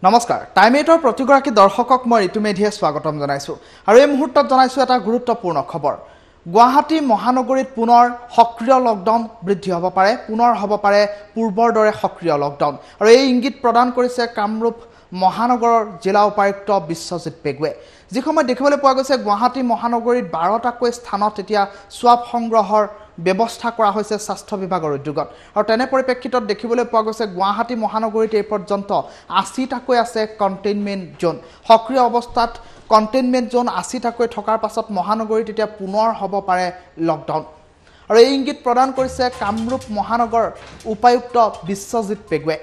নমস্কাৰ টাইম 8 প্ৰতিগৰাকী দৰ্শকক মই ঋতুমেধিয়ে স্বাগতম জনাইছো আৰু এই মুহূৰ্তত জনাইছো এটা গুৰুত্বপূৰ্ণ খবৰ গুৱাহাটী মহানগৰীত পুনৰ সক্ৰিয় লকডাউন বৃদ্ধি হ'ব পাৰে পুনৰ হ'ব পাৰে পূৰ্বৰ দৰে সক্ৰিয় লকডাউন আৰু এই ইংগিত প্ৰদান কৰিছে কামৰূপ মহানগৰৰ জিলা উপায়ুক্ত বিশ্বজিৎ পেগুৱে যি সময় দেখিবলৈ পোৱা গৈছে গুৱাহাটী মহানগৰীত 12টাকৈ স্থানত এতিয়া স্বাব সংগ্ৰহৰ ব্যৱস্থা কৰা হৈছে স্বাস্থ্য বিভাগৰ উদ্যোগত আৰু তেনে পৰিপ্ৰেক্ষিতত দেখিবলৈ পোৱা গৈছে গুৱাহাটী মহানগৰীত এই পৰ্যন্ত 80টাকৈ আছে কণ্টেইনমেণ্ট জোন সক্ৰিয় অৱস্থাত কণ্টেইনমেণ্ট জোন 80টাকৈ থকাৰ পাছত মহানগৰীত এতিয়া পুনৰ হ'ব পাৰে লকডাউন আৰু এই ইংগিত প্ৰদান কৰিছে কামৰূপ মহানগৰ উপায়ুক্ত বিশ্বজিৎ পেগুৱে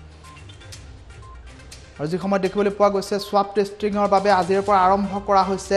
আৰু যি সময় দেখিবলৈ পোৱা গৈছে স্বাব টেষ্টিংৰ বাবে আজিৰ পৰা আৰম্ভ কৰা হৈছে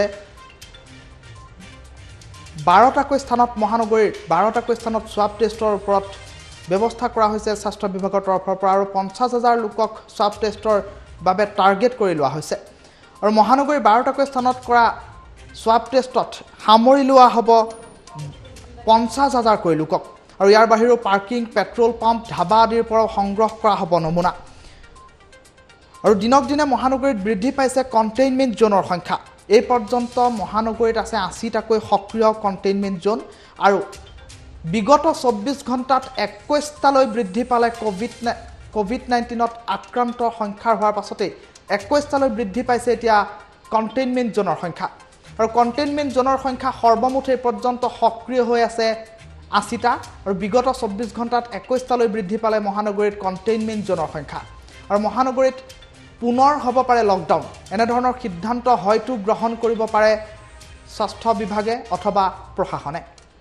12টাকৈ স্থানত মহানগৰীৰ 12টাকৈ স্থানত স্বাব টেষ্টৰ ওপৰত ব্যৱস্থা কৰা হৈছে স্বাস্থ্য বিভাগৰ তৰফৰ পৰা আৰু 50,000 লোকক স্বাব টেষ্টৰ বাবে টাৰ্গেট কৰি লোৱা হৈছে আৰু মহানগৰীৰ 12টাকৈ স্থানত কৰা স্বাব টেষ্টত সামৰি লোৱা হ'ব 50,000 কৈ লোকক আৰু ইয়াৰ বাহিৰেও পাৰ্কিং পেট্ৰল পাম্প ধাবা আদিৰ পৰা সংগ্ৰহ কৰা হ'ব নমুনা আৰু দিনক দিনে মহানগৰীত বৃদ্ধি পাইছে কণ্টেইনমেণ্ট জোনৰ সংখ্যা এই পৰ্যন্ত মহানগৰীত আছে 80টাকৈ সক্ৰিয় কণ্টেইনমেণ্ট জোন আৰু বিগত 24 ঘণ্টাত 21টালৈ বৃদ্ধি পালে কোভিড-19ত আক্ৰান্তৰ সংখ্যা হোৱাৰ পাছতে 21টালৈ বৃদ্ধি পাইছে এতিয়া কণ্টেইনমেণ্ট জোনৰ সংখ্যা আৰু কণ্টেইনমেণ্ট জোনৰ সংখ্যা সৰ্বমুঠ এই পৰ্যন্ত সক্ৰিয় হৈ আছে 80টা আৰু বিগত 24 ঘণ্টাত 21টালৈ বৃদ্ধি পালে মহানগৰীত কণ্টেইনমেণ্ট জোনৰ সংখ্যা আৰু মহানগৰীত পুনৰ হ'ব পাৰে লকডাউন এনে ধৰণৰ সিদ্ধান্ত হয়তো গ্ৰহণ কৰিব পাৰে স্বাস্থ্য বিভাগে অথবা প্ৰশাসনে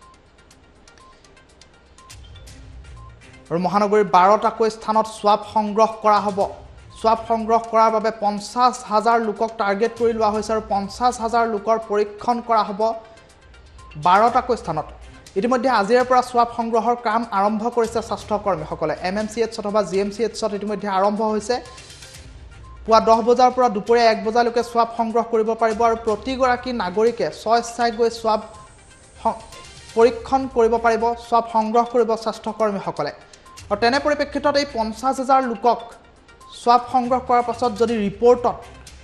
আৰু মহানগৰীৰ 12টাকৈ স্থানত স্বাব সংগ্ৰহ কৰা হ'ব স্বাব সংগ্ৰহ কৰাৰ বাবে 50,000 লোকক টাৰ্গেট কৰি লোৱা হৈছে আৰু 50,000 লোকৰ পৰীক্ষণ কৰা হ'ব 12টাকৈ স্থানত ইতিমধ্যে আজিৰ পৰা স্বাব সংগ্ৰহৰ কাম আৰম্ভ কৰিছে স্বাস্থ্য কৰ্মীসকলে MMCH অথবা GMCHত ইতিমধ্যে আৰম্ভ হৈছে পুৱা 10 বজাৰ পৰা দুপৰীয়া 1 বজালৈকে স্বাব সংগ্ৰহ কৰিব পাৰিব আৰু প্ৰতিগৰাকী নাগৰিকে স্বেচ্ছাই গৈ স্বাব পৰীক্ষণ কৰিব পাৰিব স্বাব সংগ্ৰহ কৰিব স্বাস্থ্য কৰ্মীসকলে আৰু তেনে পৰিপ্ৰেক্ষিতত এই 50,000 লোকক স্বাব সংগ্ৰহ কৰাৰ পাছত যদি ৰিপৰ্টত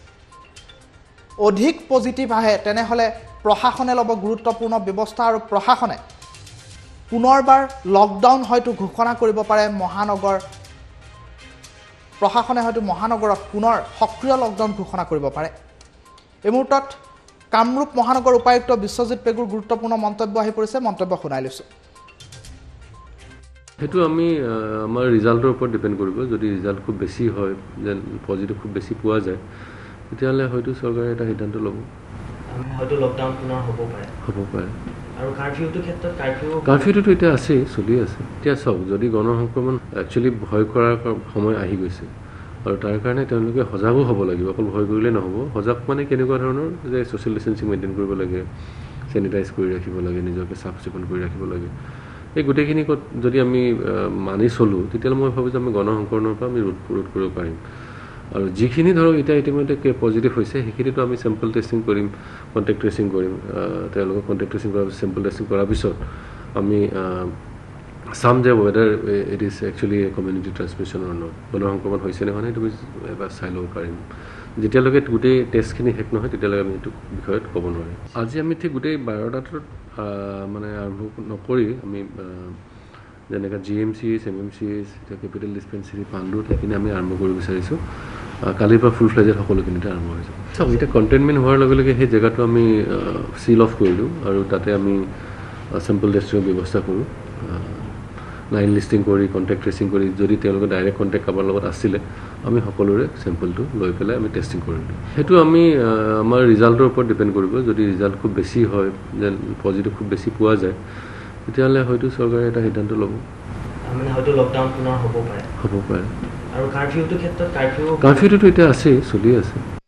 অধিক পজিটিভ আহে তেনেহলে প্ৰশাসনে ল'ব গুৰুত্বপূৰ্ণ ব্যৱস্থা আৰু প্ৰশাসনে পুনৰবাৰ লকডাউন হয়তো ঘোষণা কৰিব পাৰে প্ৰশাসনে হয়তো মহানগৰত পুনৰ সক্ৰিয় লকডাউন ঘোষণা কৰিব পাৰে এই মুহূৰ্তত কামৰূপ মহানগৰ উপায়ুক্ত বিশ্বজিৎ পেগুৰ গুৰুত্বপূৰ্ণ মন্তব্য আহি পৰিছে মন্তব্য শুনাই লৈছো হেতু আমি আমাৰ ৰিজাল্টৰ ওপৰত ডিপেন্ড কৰিব যদি ৰিজাল্ট খুব বেছি হয় যেন পজিটিভ খুব বেছি পোৱা যায় তেতিয়াহ'লে হয়তো চৰকাৰে এটা সিদ্ধান্ত ল'ব হয়তো লকডাউন পুনৰ হ'ব পাৰে আৰু কাৰফিউটোৰ ক্ষেত্ৰত কাৰফিউটো এতিয়া আছেই চলি আছে এতিয়া চাওক যদি গণসংক্ৰমণ একচুৱেলি ভয় কৰাৰ সময় আহি গৈছে আৰু তাৰ কাৰণে তেওঁলোকে সজাগো হ'ব লাগিব অকল ভয় কৰিলে নহ'ব সজাগ মানে কেনেকুৱা ধৰণৰ যে ছ'চিয়েল ডিষ্টেঞ্চিং মেইনটেইন কৰিব লাগে চেনিটাইজ কৰি ৰাখিব লাগে নিজকে চাফ চিকুণ কৰি ৰাখিব লাগে এই গোটেইখিনি যদি আমি মানি চলোঁ তেতিয়াহ'লে মই ভাবোঁ যে আমি গণসংক্ৰমণৰ পৰা আমি ৰোধ কৰিব পাৰিম আৰু যিখিনি ধৰক এতিয়া ইতিমধ্যে পজিটিভ হৈছে সেইখিনিতো আমি চেম্পল টেষ্টিং কৰিম কণ্টেক্ট ট্ৰেচিং কৰিম তেওঁলোকক কণ্টেক্ট ট্ৰেচিং কৰাৰ পিছত চেম্পল টেষ্টিং কৰাৰ পিছত আমি চাম যে whether it is actually community transmission or not গণসংক্ৰমণ হৈছে নে হোৱা নাই তুমি এবাৰ চাই ল'ব পাৰিম যেতিয়ালৈকে গোটেই টেষ্টখিনি শেষ নহয় তেতিয়ালৈকে আমি এইটো বিষয়ত ক'ব নোৱাৰিম আজি আমি ঠিক গোটেই 12টাত মানে আৰম্ভ নকৰি আমি যেনেকৈ GMCH MMCH এতিয়া কেপিটেল ডিছপেঞ্চেৰী পাণ্ডুত সেইখিনি আমি আৰম্ভ কৰিব বিচাৰিছোঁ কালিৰ পৰা ফুল ফ্লেজত সকলোখিনিতে আৰম্ভ হৈ যাব চাওক এতিয়া কণ্টেইনমেণ্ট হোৱাৰ লগে লগে সেই জেগাটো আমি চিল অফ কৰিলোঁ আৰু তাতে আমি চেম্পল টেষ্টিঙৰ ব্যৱস্থা কৰোঁ লাইন লিষ্টিং কৰি কণ্টেক্ট ট্ৰেচিং কৰি যদি তেওঁলোকে ডাইৰেক্ট কণ্টেক্ট কাৰোবাৰ লগত আছিলে আমি সকলোৰে চেম্পলটো লৈ পেলাই আমি টেষ্টিং কৰিলোঁ সেইটো আমি আমাৰ ৰিজাল্টৰ ওপৰত ডিপেণ্ড কৰিব যদি ৰিজাল্ট খুব বেছি হয় যেন পজিটিভ খুব বেছি পোৱা যায় তেতিয়াহ'লে হয়তো চৰকাৰে এটা সিদ্ধান্ত ল'ব হয়তো লকডাউন পুনৰ হ'ব পাৰে আৰু কাৰফিউটোৰ ক্ষেত্ৰত কাৰফিউটোতো এতিয়া আছেই চলি আছে